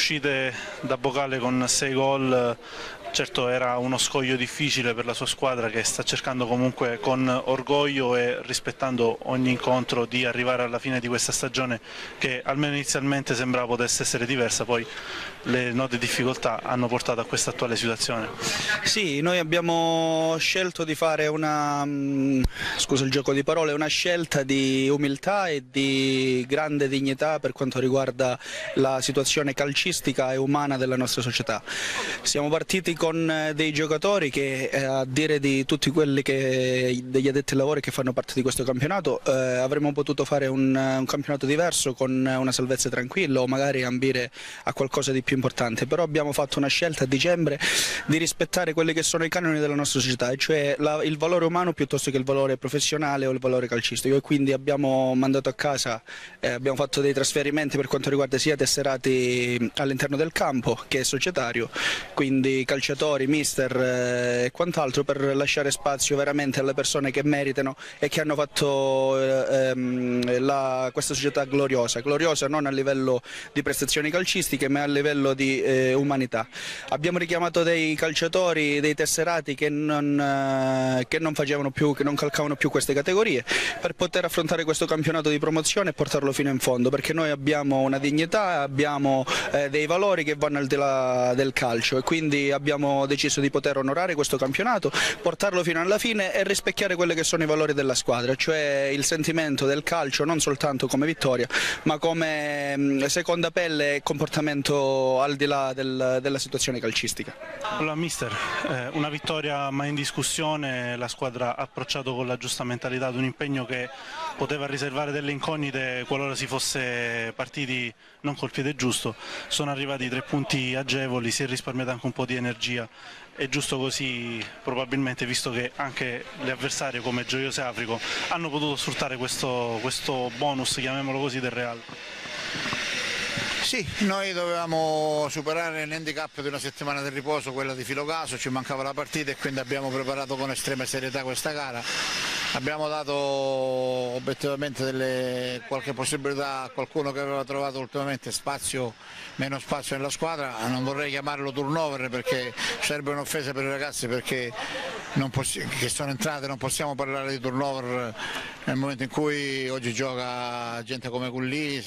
uscite da Bocale con 6 gol, certo era uno scoglio difficile per la sua squadra che sta cercando comunque con orgoglio e rispettando ogni incontro di arrivare alla fine di questa stagione che almeno inizialmente sembrava potesse essere diversa, poi le note difficoltà hanno portato a questa attuale situazione. Sì, noi abbiamo scelto di fare scusa il gioco di parole, una scelta di umiltà e di grande dignità per quanto riguarda la situazione calcistica e umana della nostra società. Siamo partiti con dei giocatori che, a dire di tutti quelli degli addetti ai lavori che fanno parte di questo campionato, avremmo potuto fare un campionato diverso con una salvezza tranquilla o magari ambire a qualcosa di più importante, però abbiamo fatto una scelta a dicembre di rispettare quelli che sono i canoni della nostra società, e cioè il valore umano piuttosto che il valore professionale o il valore calcistico, e quindi abbiamo mandato a casa, abbiamo fatto dei trasferimenti per quanto riguarda sia tesserati all'interno del campo che societario, quindi calciatori, mister e quant'altro, per lasciare spazio veramente alle persone che meritano e che hanno fatto questa società gloriosa non a livello di prestazioni calcistiche ma a livello di umanità. Abbiamo richiamato dei calciatori, dei tesserati che non facevano più, che non calcavano più queste categorie, per poter affrontare questo campionato di promozione e portarlo fino in fondo, perché noi abbiamo una dignità, abbiamo dei valori che vanno al di là del calcio, e quindi abbiamo deciso di poter onorare questo campionato, portarlo fino alla fine e rispecchiare quelli che sono i valori della squadra, cioè il sentimento del calcio non soltanto come vittoria ma come seconda pelle e comportamento al di là della situazione calcistica. Allora, mister, una vittoria mai in discussione, la squadra ha approcciato con la giusta mentalità ad un impegno che poteva riservare delle incognite qualora si fosse partiti non col piede giusto. Sono arrivati 3 punti agevoli, si è risparmiata anche un po' di energia, è giusto così probabilmente, visto che anche le avversarie come Gioiose Africo hanno potuto sfruttare questo bonus, chiamiamolo così, del Real. Sì, noi dovevamo superare l'handicap di una settimana di riposo, quella di Filocaso, ci mancava la partita e quindi abbiamo preparato con estrema serietà questa gara. Abbiamo dato obiettivamente qualche possibilità a qualcuno che aveva trovato ultimamente meno spazio nella squadra. Non vorrei chiamarlo turnover perché sarebbe un'offesa per i ragazzi, perché che sono entrate, non possiamo parlare di turnover nel momento in cui oggi gioca gente come Gulli,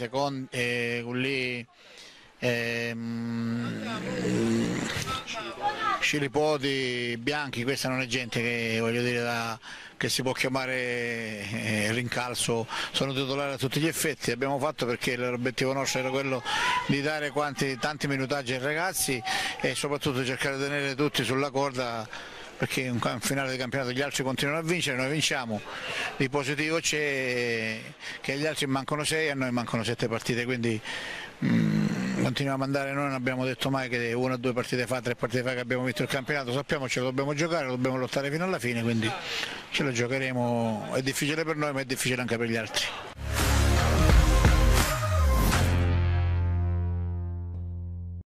Scilipoti, Bianchi. Questa non è gente che, voglio dire, che si può chiamare rincalzo, sono titolari a tutti gli effetti. Abbiamo fatto perché l'obiettivo nostro era quello di dare tanti minutaggi ai ragazzi e soprattutto cercare di tenere tutti sulla corda, perché in finale di campionato gli altri continuano a vincere, noi vinciamo. Di positivo c'è che agli altri mancano 6 e a noi mancano 7 partite, quindi continuiamo a andare. Noi non abbiamo detto mai che 1 o 2 partite fa, 3 partite fa che abbiamo vinto il campionato, sappiamo ce lo dobbiamo giocare, lo dobbiamo lottare fino alla fine, quindi ce lo giocheremo. È difficile per noi ma è difficile anche per gli altri.